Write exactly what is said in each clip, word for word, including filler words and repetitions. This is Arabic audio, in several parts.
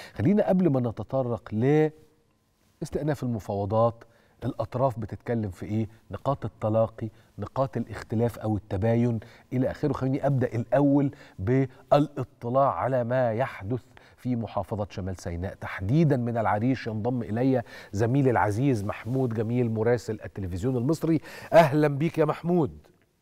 خلينا قبل ما نتطرق لاستئناف المفاوضات، الأطراف بتتكلم في إيه، نقاط التلاقي، نقاط الاختلاف أو التباين إلى آخره. خليني أبدأ الأول بالاطلاع على ما يحدث في محافظة شمال سيناء تحديدا من العريش. ينضم إلي زميلي العزيز محمود جميل مراسل التلفزيون المصري. أهلا بيك يا محمود.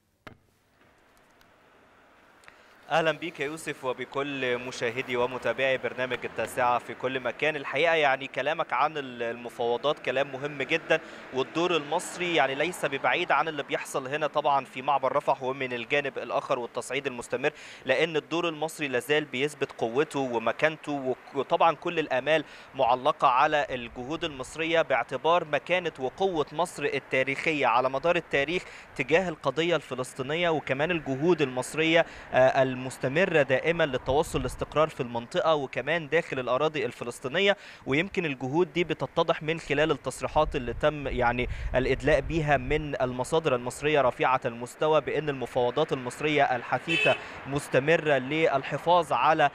أهلا بيك يا يوسف وبكل مشاهدي ومتابعي برنامج التاسعة في كل مكان. الحقيقة يعني كلامك عن المفاوضات كلام مهم جدا، والدور المصري يعني ليس ببعيد عن اللي بيحصل هنا طبعا في معبر رفح ومن الجانب الآخر والتصعيد المستمر، لأن الدور المصري لازال بيثبت قوته ومكانته، وطبعا كل الآمال معلقة على الجهود المصرية باعتبار مكانة وقوة مصر التاريخية على مدار التاريخ تجاه القضية الفلسطينية، وكمان الجهود المصرية المستمرة دائما للتوصل لاستقرار في المنطقة وكمان داخل الأراضي الفلسطينية. ويمكن الجهود دي بتتضح من خلال التصريحات اللي تم يعني الإدلاء بيها من المصادر المصرية رفيعة المستوى بأن المفاوضات المصرية الحثيثة مستمرة للحفاظ على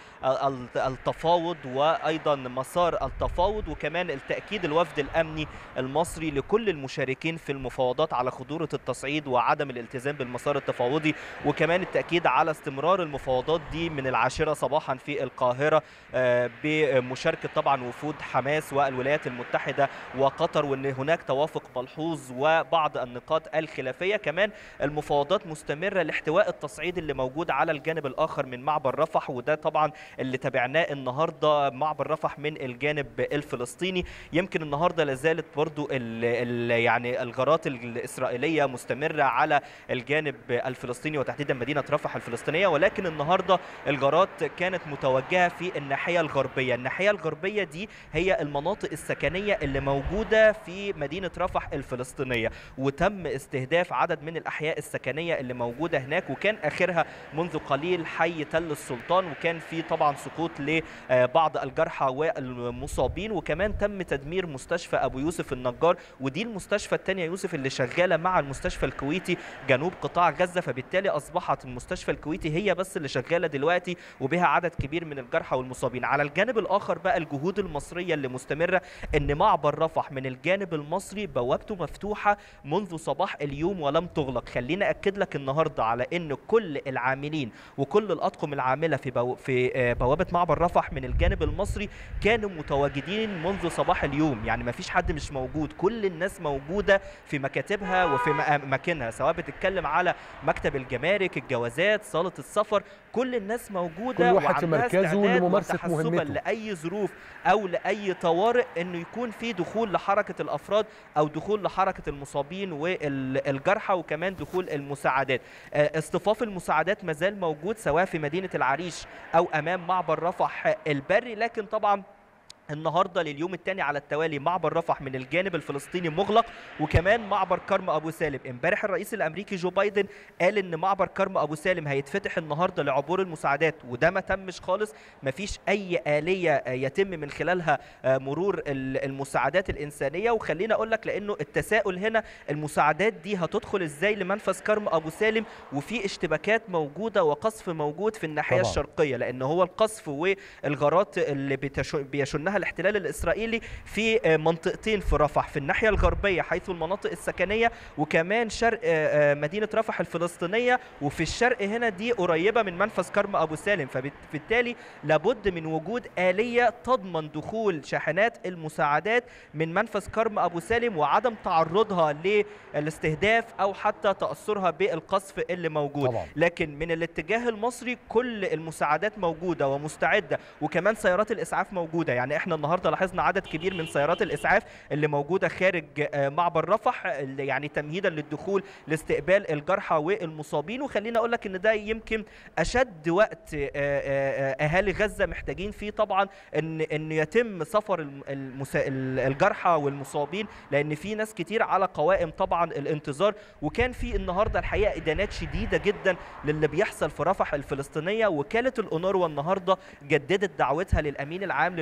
التفاوض وأيضا مسار التفاوض، وكمان التأكيد الوفد الأمني المصري لكل المشاركين في المفاوضات على خطورة التصعيد وعدم الالتزام بالمسار التفاوضي، وكمان التأكيد على استمرار المفاوضات دي من العاشرة صباحا في القاهرة بمشاركة طبعا وفود حماس والولايات المتحدة وقطر، وان هناك توافق ملحوظ وبعض النقاط الخلافية. كمان المفاوضات مستمرة لاحتواء التصعيد اللي موجود على الجانب الآخر من معبر رفح، وده طبعا اللي تابعناه النهاردة معبر رفح من الجانب الفلسطيني. يمكن النهاردة لازالت برضو ال ال يعني الغارات الإسرائيلية مستمرة على الجانب الفلسطيني وتحديدا مدينة رفح الفلسطينية، ولكن النهارده الغارات كانت متوجهه في الناحيه الغربيه. الناحيه الغربيه دي هي المناطق السكنيه اللي موجوده في مدينه رفح الفلسطينيه، وتم استهداف عدد من الاحياء السكنيه اللي موجوده هناك، وكان اخرها منذ قليل حي تل السلطان، وكان في طبعا سقوط لبعض الجرحى والمصابين، وكمان تم تدمير مستشفى ابو يوسف النجار، ودي المستشفى الثانيه يوسف اللي شغاله مع المستشفى الكويتي جنوب قطاع غزه، فبالتالي اصبحت المستشفى الكويتي هي بس اللي شغاله دلوقتي وبها عدد كبير من الجرحى والمصابين. على الجانب الاخر بقى الجهود المصريه اللي مستمره ان معبر رفح من الجانب المصري بوابته مفتوحه منذ صباح اليوم ولم تغلق. خلينا اكد لك النهارده على ان كل العاملين وكل الاطقم العامله في بو... في بوابه معبر رفح من الجانب المصري كانوا متواجدين منذ صباح اليوم، يعني ما فيش حد مش موجود، كل الناس موجوده في مكاتبها وفي اماكنها، سواء بتتكلم على مكتب الجمارك، الجوازات، صاله السفر، كل الناس موجوده، كل واحد في مركزه لممارسه مهمته لاي ظروف او لاي طوارئ انه يكون في دخول لحركه الافراد او دخول لحركه المصابين والجرحى، وكمان دخول المساعدات. اصطفاف المساعدات مازال موجود سواء في مدينه العريش او امام معبر رفح البري، لكن طبعا النهارده لليوم الثاني على التوالي معبر رفح من الجانب الفلسطيني مغلق، وكمان معبر كرم ابو سالم. امبارح الرئيس الامريكي جو بايدن قال ان معبر كرم ابو سالم هيتفتح النهارده لعبور المساعدات، وده ما تمش خالص، ما فيش اي آلية يتم من خلالها مرور المساعدات الانسانيه. وخلينا اقول لك لانه التساؤل هنا المساعدات دي هتدخل ازاي لمنفذ كرم ابو سالم وفي اشتباكات موجوده وقصف موجود في الناحيه طبعا الشرقيه، لان هو القصف والغارات اللي بيشنها الاحتلال الإسرائيلي في منطقتين في رفح، في الناحية الغربية حيث المناطق السكنية وكمان شرق مدينة رفح الفلسطينية، وفي الشرق هنا دي قريبة من منفذ كرم أبو سالم، فبالتالي لابد من وجود آلية تضمن دخول شاحنات المساعدات من منفذ كرم أبو سالم وعدم تعرضها للاستهداف أو حتى تأثرها بالقصف اللي موجود طبعا. لكن من الاتجاه المصري كل المساعدات موجودة ومستعدة، وكمان سيارات الإسعاف موجودة. يعني احنا النهارده لاحظنا عدد كبير من سيارات الاسعاف اللي موجوده خارج معبر رفح، يعني تمهيدا للدخول لاستقبال الجرحى والمصابين. وخلينا اقول لك ان ده يمكن اشد وقت اهالي غزه محتاجين فيه طبعا ان ان يتم سفر الجرحى والمصابين، لان في ناس كتير على قوائم طبعا الانتظار. وكان في النهارده الحقيقه ادانات شديده جدا للي بيحصل في رفح الفلسطينيه. وكاله الأونروا النهارده جددت دعوتها للامين العام للامم المتحده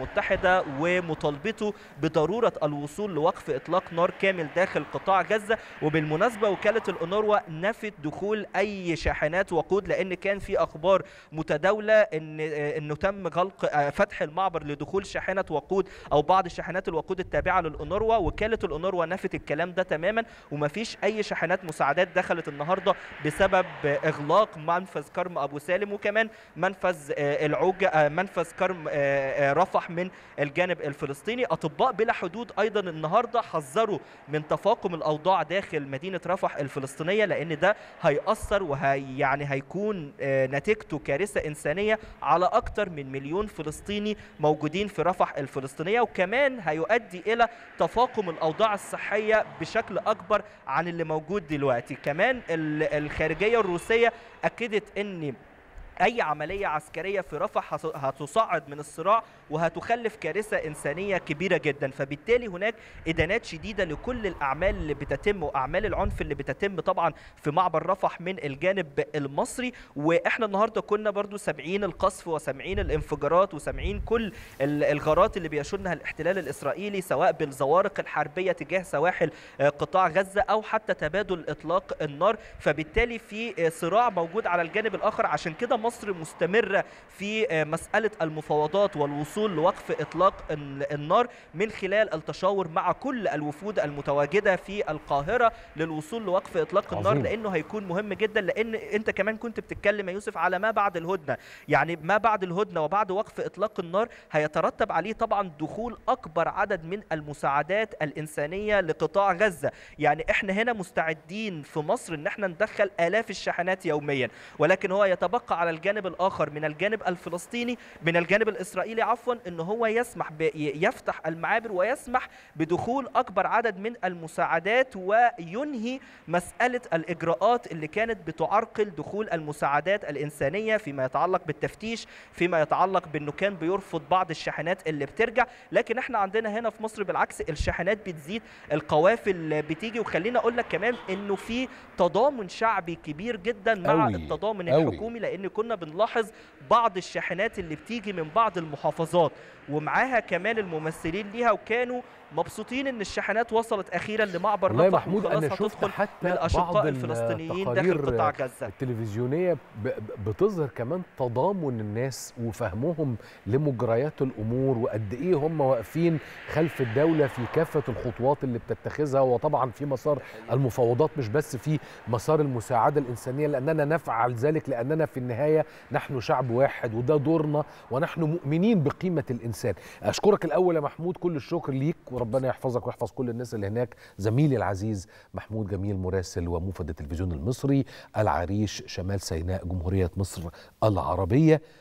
المتحدة ومطالبته بضرورة الوصول لوقف إطلاق نار كامل داخل قطاع غزة. وبالمناسبة وكالة الأونروا نفت دخول أي شاحنات وقود، لأن كان في أخبار متداولة إن إنه تم غلق فتح المعبر لدخول شاحنة وقود أو بعض شاحنات الوقود التابعة للأونروا. وكالة الأونروا نفت الكلام ده تماما، وما فيش أي شاحنات مساعدات دخلت النهاردة بسبب إغلاق منفذ كرم أبو سالم وكمان منفذ العوجة منفذ كرم رفح من الجانب الفلسطيني. أطباء بلا حدود أيضا النهاردة حذروا من تفاقم الأوضاع داخل مدينة رفح الفلسطينية، لأن ده هيأثر وهي يعني هيكون نتيجته كارثة إنسانية على أكثر من مليون فلسطيني موجودين في رفح الفلسطينية، وكمان هيؤدي إلى تفاقم الأوضاع الصحية بشكل أكبر عن اللي موجود دلوقتي. كمان الخارجية الروسية أكدت أن أي عملية عسكرية في رفح هتصعد من الصراع وهتخلف كارثة إنسانية كبيرة جدا. فبالتالي هناك إدانات شديدة لكل الأعمال اللي بتتم وأعمال العنف اللي بتتم طبعا في معبر رفح من الجانب المصري. وإحنا النهاردة كنا برضو سامعين القصف وسامعين الانفجارات وسامعين كل الغارات اللي بيشنها الاحتلال الإسرائيلي سواء بالزوارق الحربية تجاه سواحل قطاع غزة أو حتى تبادل إطلاق النار. فبالتالي في صراع موجود على الجانب الآخر. عشان كده مصر مستمرة في مسألة المفاوضات والوصول لوقف إطلاق النار من خلال التشاور مع كل الوفود المتواجدة في القاهرة للوصول لوقف إطلاق النار، لأنه هيكون مهم جدا. لأن أنت كمان كنت بتتكلم يا يوسف على ما بعد الهدنة، يعني ما بعد الهدنة وبعد وقف إطلاق النار هيترتب عليه طبعا دخول أكبر عدد من المساعدات الإنسانية لقطاع غزة. يعني إحنا هنا مستعدين في مصر إن إحنا ندخل آلاف الشاحنات يوميا، ولكن هو يتبقى على الجانب الآخر من الجانب الفلسطيني من الجانب الإسرائيلي عفوا إن هو يسمح يفتح المعابر ويسمح بدخول أكبر عدد من المساعدات وينهي مسألة الإجراءات اللي كانت بتعرقل دخول المساعدات الإنسانية فيما يتعلق بالتفتيش، فيما يتعلق بأنه كان بيرفض بعض الشاحنات اللي بترجع. لكن احنا عندنا هنا في مصر بالعكس الشاحنات بتزيد، القوافل بتيجي. وخلينا أقول لك كمان إنه في تضامن شعبي كبير جدا مع أوي. التضامن أوي. الحكومي، لأن كنا بنلاحظ بعض الشاحنات اللي بتيجي من بعض المحافظات ومعاها كمان الممثلين ليها، وكانوا مبسوطين ان الشاحنات وصلت اخيرا لمعبر والله رفح محمود وخلاص أنا شفت هتدخل حتى للاشقاء بعض الفلسطينيين داخل قطاع غزة. التلفزيونية بتظهر كمان تضامن الناس وفهمهم لمجريات الامور وقد ايه هم واقفين خلف الدولة في كافة الخطوات اللي بتتخذها، وطبعا في مسار المفاوضات مش بس في مسار المساعدة الإنسانية، لأننا نفعل ذلك لأننا في النهاية نحن شعب واحد وده دورنا ونحن مؤمنين بقيمة الإنسان. أشكرك الأول يا محمود، كل الشكر ليك وربنا يحفظك ويحفظ كل الناس اللي هناك. زميلي العزيز محمود جميل مراسل وموفد التلفزيون المصري، العريش، شمال سيناء، جمهورية مصر العربية.